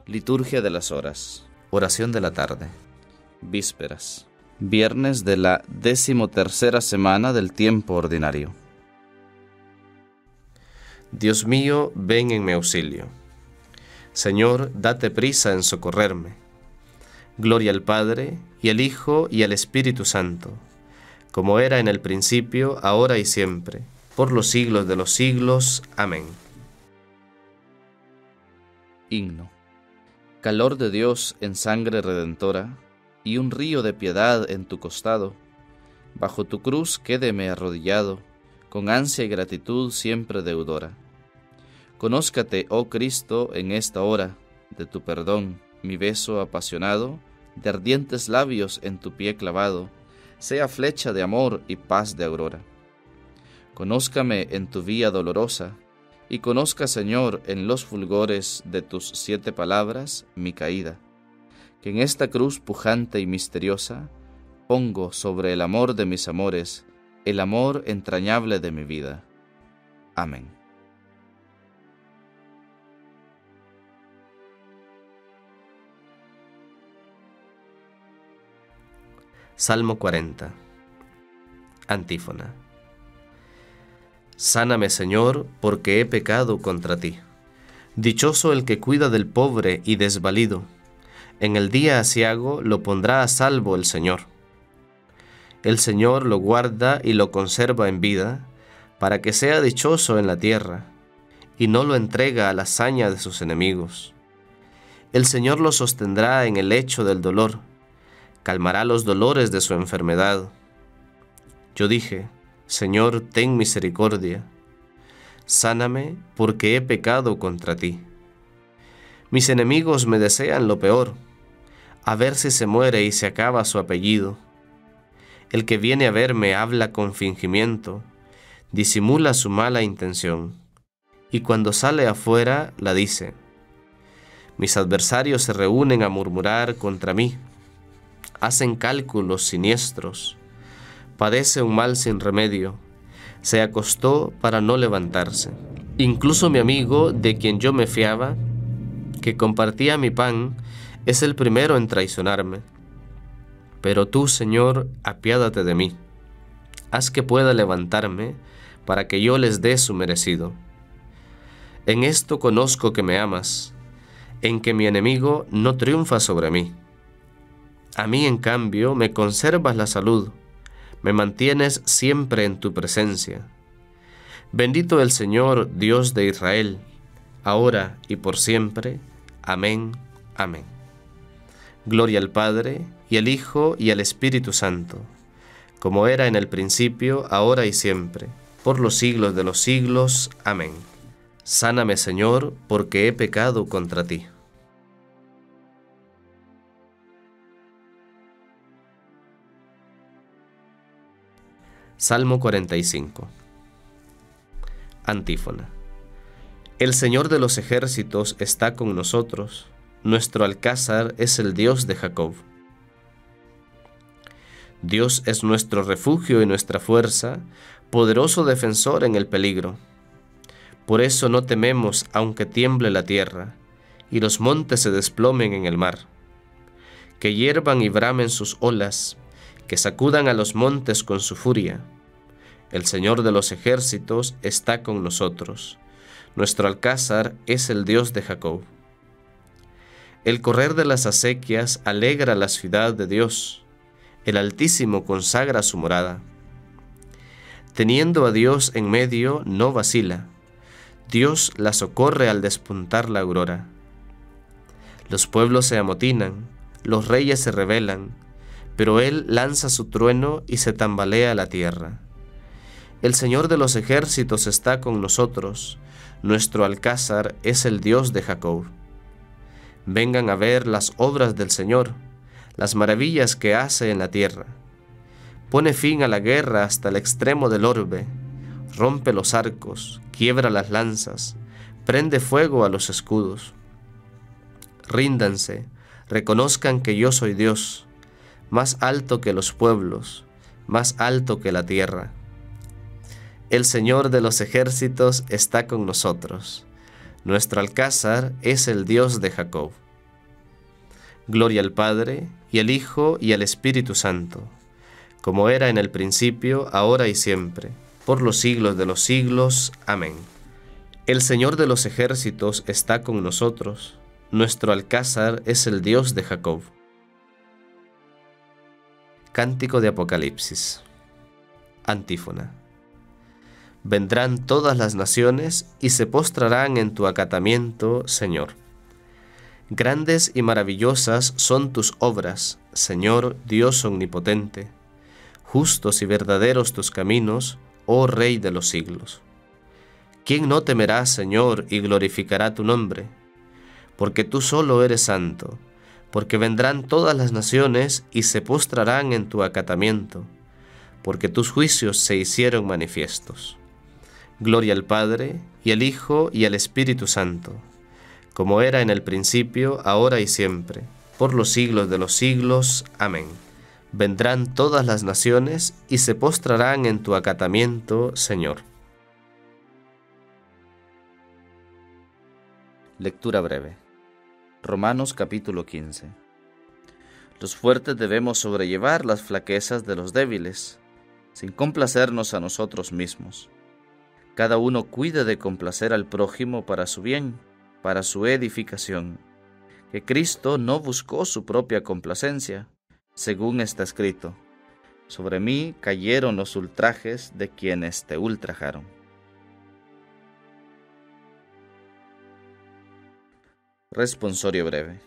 Liturgia de las horas. Oración de la tarde. Vísperas. Viernes de la 13ª semana del tiempo ordinario. Dios mío, ven en mi auxilio. Señor, date prisa en socorrerme. Gloria al Padre, y al Hijo, y al Espíritu Santo, como era en el principio, ahora y siempre, por los siglos de los siglos. Amén. Himno. Calor de Dios en sangre redentora, y un río de piedad en tu costado. Bajo tu cruz quédeme arrodillado, con ansia y gratitud siempre deudora. Conózcate, oh Cristo, en esta hora, de tu perdón, mi beso apasionado, de ardientes labios en tu pie clavado, sea flecha de amor y paz de aurora. Conózcame en tu vía dolorosa, y conozca, Señor, en los fulgores de tus 7 palabras, mi caída, que en esta cruz pujante y misteriosa pongo sobre el amor de mis amores, el amor entrañable de mi vida. Amén. Salmo 40. Antífona. Sáname, Señor, porque he pecado contra ti. Dichoso el que cuida del pobre y desvalido. En el día aciago lo pondrá a salvo el Señor. El Señor lo guarda y lo conserva en vida, para que sea dichoso en la tierra, y no lo entrega a la saña de sus enemigos. El Señor lo sostendrá en el lecho del dolor, calmará los dolores de su enfermedad. Yo dije: Señor, ten misericordia. Sáname, porque he pecado contra ti. Mis enemigos me desean lo peor, a ver si se muere y se acaba su apellido. El que viene a verme habla con fingimiento, disimula su mala intención, y cuando sale afuera la dice. Mis adversarios se reúnen a murmurar contra mí, hacen cálculos siniestros. Padece un mal sin remedio, se acostó para no levantarse. Incluso mi amigo, de quien yo me fiaba, que compartía mi pan, es el primero en traicionarme. Pero tú, Señor, apiádate de mí. Haz que pueda levantarme, para que yo les dé su merecido. En esto conozco que me amas, en que mi enemigo no triunfa sobre mí. A mí, en cambio, me conservas la salud, me mantienes siempre en tu presencia. Bendito el Señor, Dios de Israel, ahora y por siempre. Amén. Amén. Gloria al Padre, y al Hijo, y al Espíritu Santo, como era en el principio, ahora y siempre, por los siglos de los siglos. Amén. Sáname, Señor, porque he pecado contra ti. Salmo 45. Antífona. El Señor de los ejércitos está con nosotros, nuestro alcázar es el Dios de Jacob. Dios es nuestro refugio y nuestra fuerza, poderoso defensor en el peligro. Por eso no tememos aunque tiemble la tierra, y los montes se desplomen en el mar. Que hiervan y bramen sus olas, que sacudan a los montes con su furia. El Señor de los ejércitos está con nosotros. Nuestro alcázar es el Dios de Jacob. El correr de las acequias alegra la ciudad de Dios. El Altísimo consagra su morada. Teniendo a Dios en medio, no vacila. Dios la socorre al despuntar la aurora. Los pueblos se amotinan, los reyes se rebelan, pero Él lanza su trueno y se tambalea la tierra. El Señor de los ejércitos está con nosotros, nuestro alcázar es el Dios de Jacob. Vengan a ver las obras del Señor, las maravillas que hace en la tierra. Pone fin a la guerra hasta el extremo del orbe, rompe los arcos, quiebra las lanzas, prende fuego a los escudos. Ríndanse, reconozcan que yo soy Dios, más alto que los pueblos, más alto que la tierra. El Señor de los ejércitos está con nosotros. Nuestro alcázar es el Dios de Jacob. Gloria al Padre, y al Hijo, y al Espíritu Santo, como era en el principio, ahora y siempre, por los siglos de los siglos. Amén. El Señor de los ejércitos está con nosotros, nuestro alcázar es el Dios de Jacob. Cántico de Apocalipsis. Antífona. Vendrán todas las naciones y se postrarán en tu acatamiento, Señor. Grandes y maravillosas son tus obras, Señor Dios omnipotente. Justos y verdaderos tus caminos, oh Rey de los siglos. ¿Quién no temerá, Señor, y glorificará tu nombre? Porque tú solo eres santo, porque vendrán todas las naciones y se postrarán en tu acatamiento, porque tus juicios se hicieron manifiestos. Gloria al Padre, y al Hijo, y al Espíritu Santo, como era en el principio, ahora y siempre, por los siglos de los siglos. Amén. Vendrán todas las naciones y se postrarán en tu acatamiento, Señor. Lectura breve. Romanos capítulo 15. Los fuertes debemos sobrellevar las flaquezas de los débiles, sin complacernos a nosotros mismos. Cada uno cuide de complacer al prójimo para su bien, para su edificación, que Cristo no buscó su propia complacencia, según está escrito: sobre mí cayeron los ultrajes de quienes te ultrajaron. Responsorio breve.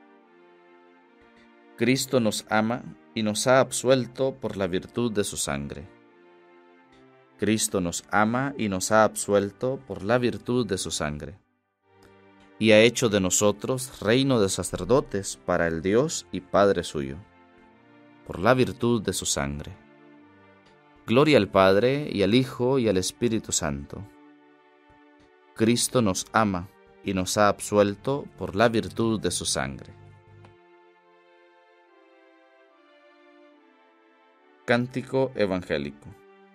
Cristo nos ama y nos ha absuelto por la virtud de su sangre. Cristo nos ama y nos ha absuelto por la virtud de su sangre, y ha hecho de nosotros reino de sacerdotes para el Dios y Padre suyo, por la virtud de su sangre. Gloria al Padre, y al Hijo, y al Espíritu Santo. Cristo nos ama y nos ha absuelto por la virtud de su sangre. Cántico evangélico.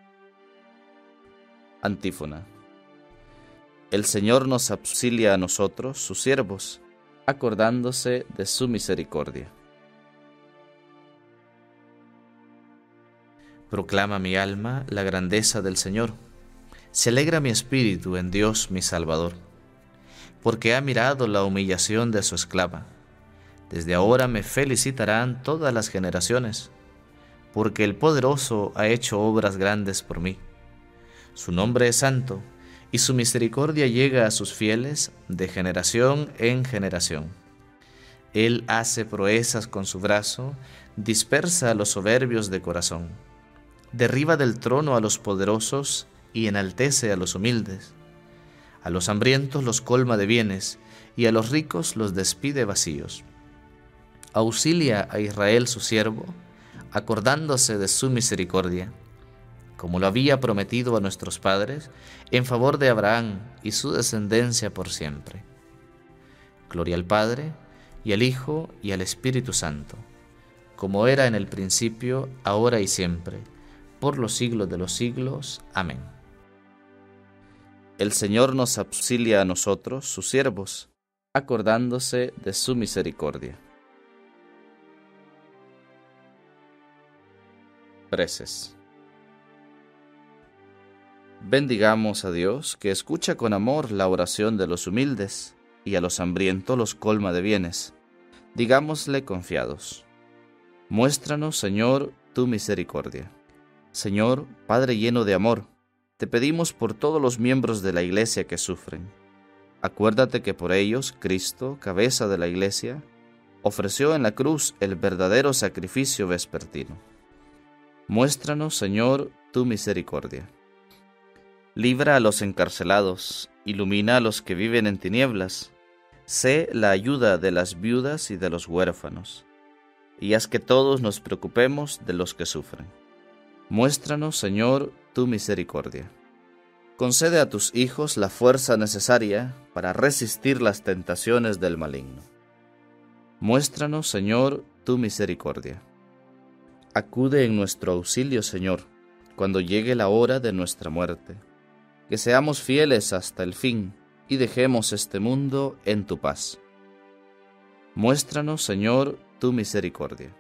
Antífona. El Señor nos auxilia a nosotros, sus siervos, acordándose de su misericordia. Proclama mi alma la grandeza del Señor. Se alegra mi espíritu en Dios mi Salvador, porque ha mirado la humillación de su esclava. Desde ahora me felicitarán todas las generaciones, porque el Poderoso ha hecho obras grandes por mí. Su nombre es santo, y su misericordia llega a sus fieles de generación en generación. Él hace proezas con su brazo, dispersa a los soberbios de corazón. Derriba del trono a los poderosos y enaltece a los humildes. A los hambrientos los colma de bienes, y a los ricos los despide vacíos. Auxilia a Israel su siervo, acordándose de su misericordia, como lo había prometido a nuestros padres, en favor de Abraham y su descendencia por siempre. Gloria al Padre, y al Hijo, y al Espíritu Santo, como era en el principio, ahora y siempre, por los siglos de los siglos. Amén. El Señor nos auxilia a nosotros, sus siervos, acordándose de su misericordia. Preces. Bendigamos a Dios, que escucha con amor la oración de los humildes, y a los hambrientos los colma de bienes. Digámosle confiados: muéstranos, Señor, tu misericordia. Señor, Padre lleno de amor, te pedimos por todos los miembros de la Iglesia que sufren. Acuérdate que por ellos Cristo, cabeza de la Iglesia, ofreció en la cruz el verdadero sacrificio vespertino. Muéstranos, Señor, tu misericordia. Libra a los encarcelados, ilumina a los que viven en tinieblas, sé la ayuda de las viudas y de los huérfanos, y haz que todos nos preocupemos de los que sufren. Muéstranos, Señor, tu misericordia. Concede a tus hijos la fuerza necesaria para resistir las tentaciones del maligno. Muéstranos, Señor, tu misericordia. Acude en nuestro auxilio, Señor, cuando llegue la hora de nuestra muerte. Que seamos fieles hasta el fin y dejemos este mundo en tu paz. Muéstranos, Señor, tu misericordia.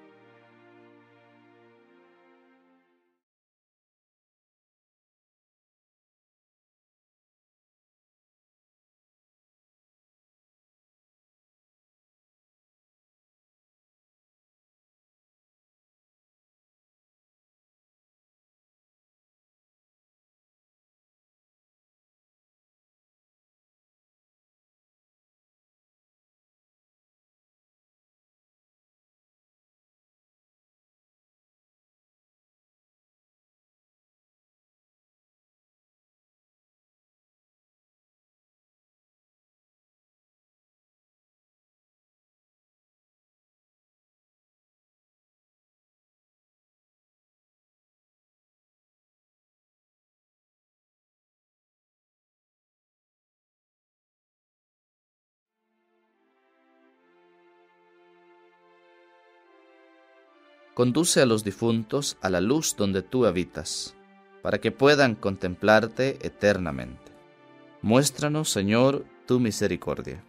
Conduce a los difuntos a la luz donde tú habitas, para que puedan contemplarte eternamente. Muéstranos, Señor, tu misericordia.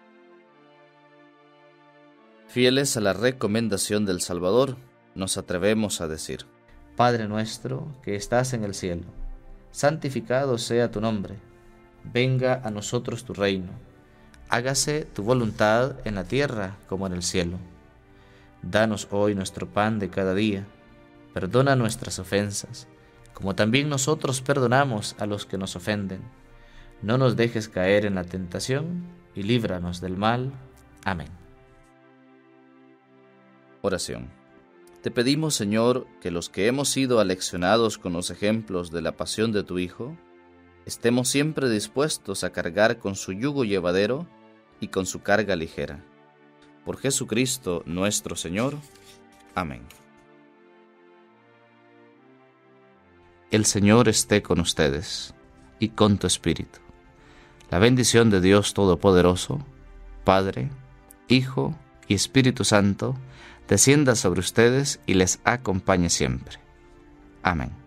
Fieles a la recomendación del Salvador, nos atrevemos a decir: Padre nuestro que estás en el cielo, santificado sea tu nombre. Venga a nosotros tu reino. Hágase tu voluntad en la tierra como en el cielo. Danos hoy nuestro pan de cada día. Perdona nuestras ofensas, como también nosotros perdonamos a los que nos ofenden. No nos dejes caer en la tentación y líbranos del mal. Amén. Oración. Te pedimos, Señor, que los que hemos sido aleccionados con los ejemplos de la pasión de tu Hijo, estemos siempre dispuestos a cargar con su yugo llevadero y con su carga ligera. Por Jesucristo nuestro Señor. Amén. El Señor esté con ustedes y con tu espíritu. La bendición de Dios Todopoderoso, Padre, Hijo y Espíritu Santo, descienda sobre ustedes y les acompañe siempre. Amén.